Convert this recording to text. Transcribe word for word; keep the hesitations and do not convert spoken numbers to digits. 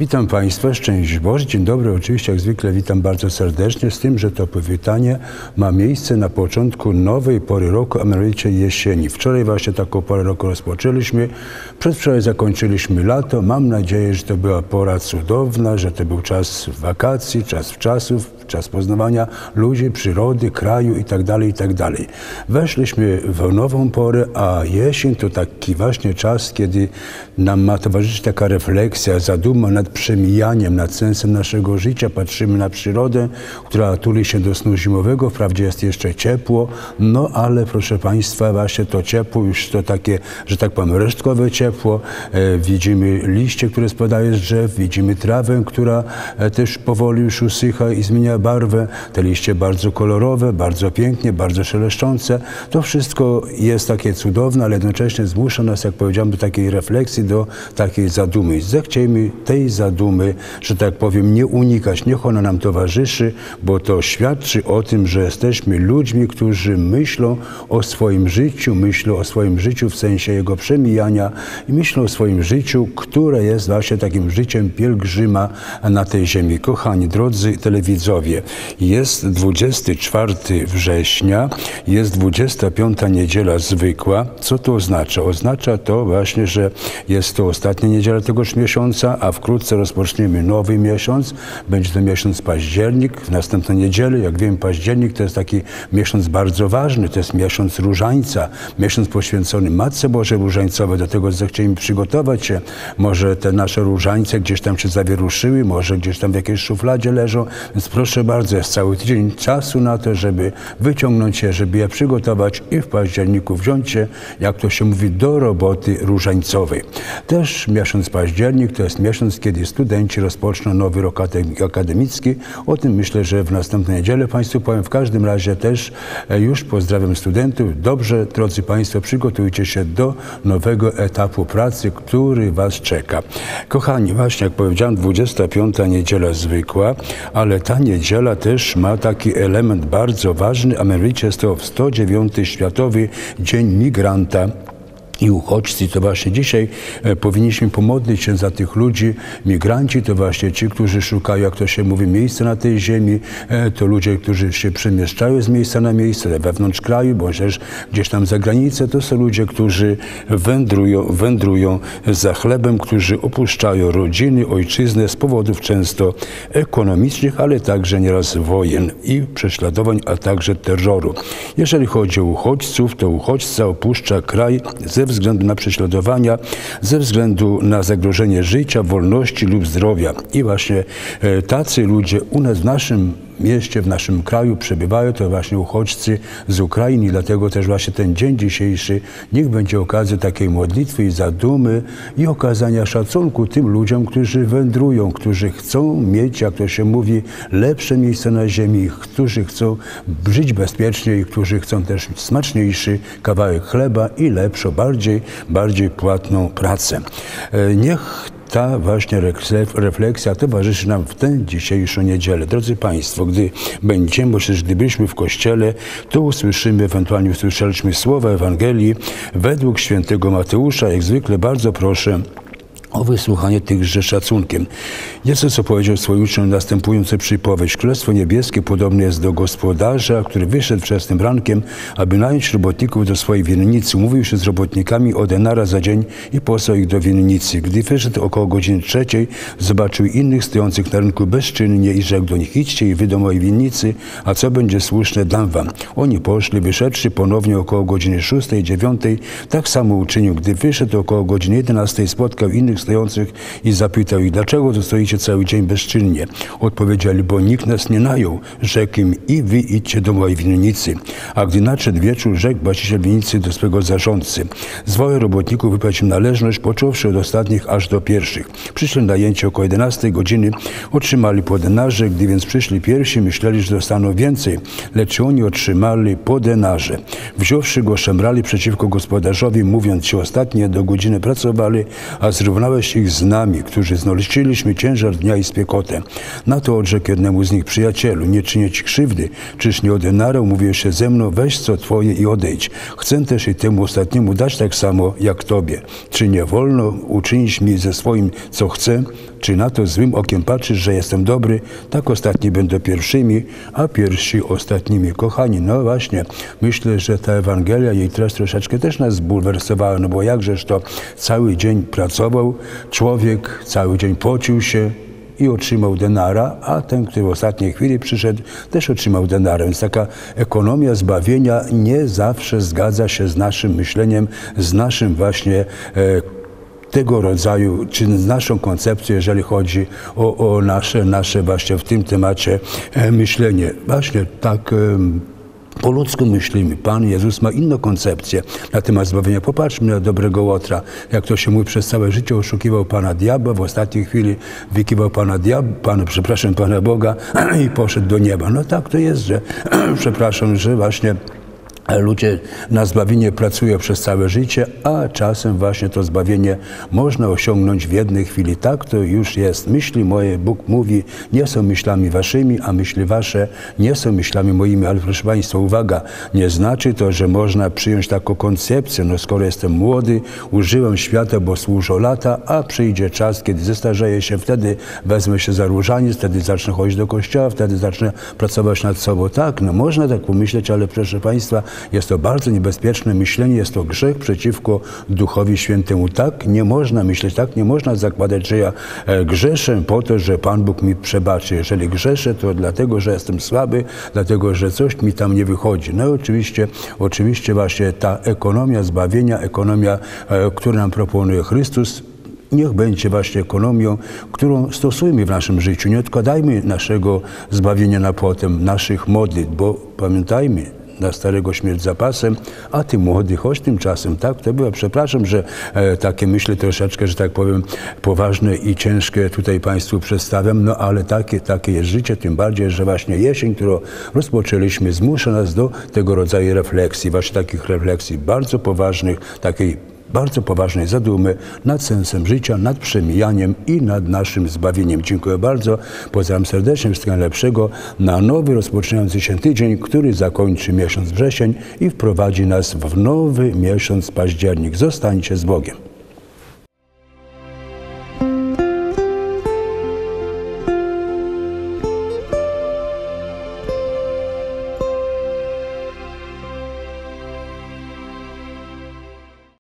Witam Państwa, szczęść Boże, dzień dobry, oczywiście jak zwykle witam bardzo serdecznie, z tym, że to powitanie ma miejsce na początku nowej pory roku, a mianowicie jesieni. Wczoraj właśnie taką porę roku rozpoczęliśmy, przedwczoraj zakończyliśmy lato. Mam nadzieję, że to była pora cudowna, że to był czas wakacji, czas wczasów, czas poznawania ludzi, przyrody, kraju itd., itd. Weszliśmy w nową porę, a jesień to taki właśnie czas, kiedy nam ma towarzyszyć taka refleksja, zaduma nad przemijaniem, nad sensem naszego życia. Patrzymy na przyrodę, która tuli się do snu zimowego. Wprawdzie jest jeszcze ciepło, no ale proszę Państwa, właśnie to ciepło, już to takie, że tak powiem, resztkowe ciepło. E, widzimy liście, które spadają z drzew, widzimy trawę, która e, też powoli już usycha i zmienia barwę. Te liście bardzo kolorowe, bardzo pięknie, bardzo szeleszczące. To wszystko jest takie cudowne, ale jednocześnie zmusza nas, jak powiedziałem, do takiej refleksji, do takiej zadumy. Zechciejmy tej zadumy, że tak powiem, nie unikać. Niech ona nam towarzyszy, bo to świadczy o tym, że jesteśmy ludźmi, którzy myślą o swoim życiu, myślą o swoim życiu w sensie jego przemijania i myślą o swoim życiu, które jest właśnie takim życiem pielgrzyma na tej ziemi. Kochani, drodzy telewidzowie, jest dwudziestego czwartego września, jest dwudziesta piąta niedziela zwykła. Co to oznacza? Oznacza to właśnie, że jest to ostatnia niedziela tegoż miesiąca, a wkrótce rozpoczniemy nowy miesiąc. Będzie to miesiąc październik. W następną niedzielę, jak wiem, październik to jest taki miesiąc bardzo ważny. To jest miesiąc różańca, miesiąc poświęcony Matce Bożej Różańcowej. Do tego zechcieliśmy przygotować się. Może te nasze różańce gdzieś tam się zawieruszyły, może gdzieś tam w jakiejś szufladzie leżą. Więc proszę bardzo, jest cały tydzień czasu na to, żeby wyciągnąć się, żeby je przygotować i w październiku wziąć się, jak to się mówi, do roboty różańcowej. Też miesiąc październik to jest miesiąc, kiedy studenci rozpoczną nowy rok akademicki. O tym myślę, że w następną niedzielę Państwu powiem. W każdym razie też już pozdrawiam studentów. Dobrze, drodzy Państwo, przygotujcie się do nowego etapu pracy, który Was czeka. Kochani, właśnie jak powiedziałem, dwudziesta piąta niedziela zwykła, ale ta niedziela też ma taki element bardzo ważny, a mianowicie jest to sto dziewiąty Światowy Dzień Migranta i uchodźcy. To właśnie dzisiaj e, powinniśmy pomodlić się za tych ludzi. Migranci to właśnie ci, którzy szukają, jak to się mówi, miejsca na tej ziemi. E, to ludzie, którzy się przemieszczają z miejsca na miejsce, wewnątrz kraju, bądź też gdzieś tam za granicę. To są ludzie, którzy wędrują, wędrują za chlebem, którzy opuszczają rodziny, ojczyznę z powodów często ekonomicznych, ale także nieraz wojen i prześladowań, a także terroru. Jeżeli chodzi o uchodźców, to uchodźca opuszcza kraj ze względu na prześladowania, ze względu na zagrożenie życia, wolności lub zdrowia. I właśnie e, tacy ludzie u nas w naszym mieście, w naszym kraju przebywają, to właśnie uchodźcy z Ukrainy. Dlatego też właśnie ten dzień dzisiejszy niech będzie okazją takiej modlitwy i zadumy i okazania szacunku tym ludziom, którzy wędrują, którzy chcą mieć, jak to się mówi, lepsze miejsce na ziemi, którzy chcą żyć bezpiecznie i którzy chcą też smaczniejszy kawałek chleba i lepszą, bardziej, bardziej płatną pracę. Niech ta właśnie refleksja towarzyszy nam w tę dzisiejszą niedzielę. Drodzy Państwo, gdy będziemy, bo też gdybyśmy w Kościele, to usłyszymy, ewentualnie usłyszeliśmy słowa Ewangelii według świętego Mateusza. Jak zwykle bardzo proszę o wysłuchanie tychże szacunkiem. Jezus opowiedział swoim uczniom następującą przypowieść. Królestwo Niebieskie podobne jest do gospodarza, który wyszedł wczesnym rankiem, aby nająć robotników do swojej winnicy. Umówił się z robotnikami o denara za dzień i posłał ich do winnicy. Gdy wyszedł około godziny trzeciej, zobaczył innych stojących na rynku bezczynnie i rzekł do nich: idźcie i wy do mojej winnicy, a co będzie słuszne, dam wam. Oni poszli, wyszedłszy ponownie około godziny szóstej, dziewiątej. Tak samo uczynił. Gdy wyszedł około godziny jedenastej, spotkał innych stojących i zapytał ich: dlaczego tu stoicie cały dzień bezczynnie? Odpowiedzieli: bo nikt nas nie najął. Rzekł im: i wy idźcie do mojej winnicy. A gdy nadszedł wieczór, rzekł właściciel winnicy do swego zarządcy: zwołaj robotników, wypłać im należność, począwszy od ostatnich aż do pierwszych. Przyszli najęci około jedenastej godziny, otrzymali po denarze. Gdy więc przyszli pierwsi, myśleli, że dostaną więcej, lecz oni otrzymali po denarze. Wziąwszy go, szemrali przeciwko gospodarzowi, mówiąc: ci ostatnie do godziny pracowali, a zrównałeś ich z nami, którzy znosiliśmy ciężar dnia i spiekotę. Na to odrzekł jednemu z nich: przyjacielu, nie czynię ci krzywdy, czyż nie o denara umówiłeś się ze mną? Weź co twoje i odejdź. Chcę też i temu ostatniemu dać tak samo jak tobie. Czy nie wolno uczynić mi ze swoim, co chcę? czy na to złym okiem patrzysz, że jestem dobry, tak ostatni będą pierwszymi, a pierwsi ostatnimi. Kochani, no właśnie, myślę, że ta Ewangelia, jej treść troszeczkę też nas zbulwersowała, no bo jakżeż to cały dzień pracował człowiek, cały dzień pocił się i otrzymał denara, a ten, który w ostatniej chwili przyszedł, też otrzymał denara. Więc taka ekonomia zbawienia nie zawsze zgadza się z naszym myśleniem, z naszym właśnie e, tego rodzaju, czy z naszą koncepcją, jeżeli chodzi o, o nasze, nasze właśnie w tym temacie e, myślenie. Właśnie tak e, po ludzku myślimy. Pan Jezus ma inną koncepcję na temat zbawienia. Popatrzmy na dobrego Łotra. Jak to się mówi, przez całe życie oszukiwał Pana diabła, w ostatniej chwili wykiwał Pana diabła, Pana, przepraszam, Pana Boga i poszedł do nieba. No tak to jest, że przepraszam, że właśnie ludzie na zbawienie pracują przez całe życie, a czasem właśnie to zbawienie można osiągnąć w jednej chwili. Tak to już jest. Myśli moje, Bóg mówi, nie są myślami waszymi, a myśli wasze nie są myślami moimi. Ale proszę Państwa, uwaga, nie znaczy to, że można przyjąć taką koncepcję, no skoro jestem młody, użyłem świata, bo służę lata, a przyjdzie czas, kiedy zestarzeję się, wtedy wezmę się za różaniec, wtedy zacznę chodzić do kościoła, wtedy zacznę pracować nad sobą. Tak, no można tak pomyśleć, ale proszę Państwa, jest to bardzo niebezpieczne myślenie, jest to grzech przeciwko Duchowi Świętemu. Tak nie można myśleć, tak nie można zakładać, że ja grzeszę po to, że Pan Bóg mi przebaczy. Jeżeli grzeszę, to dlatego, że jestem słaby, dlatego, że coś mi tam nie wychodzi. No oczywiście, oczywiście właśnie ta ekonomia zbawienia, ekonomia, którą nam proponuje Chrystus, niech będzie właśnie ekonomią, którą stosujemy w naszym życiu. Nie odkładajmy naszego zbawienia na potem, naszych modlitw, bo pamiętajmy, na starego śmierć zapasem, a ty młody, chodź tymczasem, tak? To było, przepraszam, że e, takie myśli troszeczkę, że tak powiem, poważne i ciężkie tutaj Państwu przedstawiam, no ale takie, takie jest życie, tym bardziej, że właśnie jesień, którą rozpoczęliśmy, zmusza nas do tego rodzaju refleksji, właśnie takich refleksji bardzo poważnych, takiej bardzo poważnej zadumy nad sensem życia, nad przemijaniem i nad naszym zbawieniem. Dziękuję bardzo. Pozdrawiam serdecznie, wszystkiego najlepszego na nowy, rozpoczynający się tydzień, który zakończy miesiąc wrzesień i wprowadzi nas w nowy miesiąc październik. Zostańcie z Bogiem.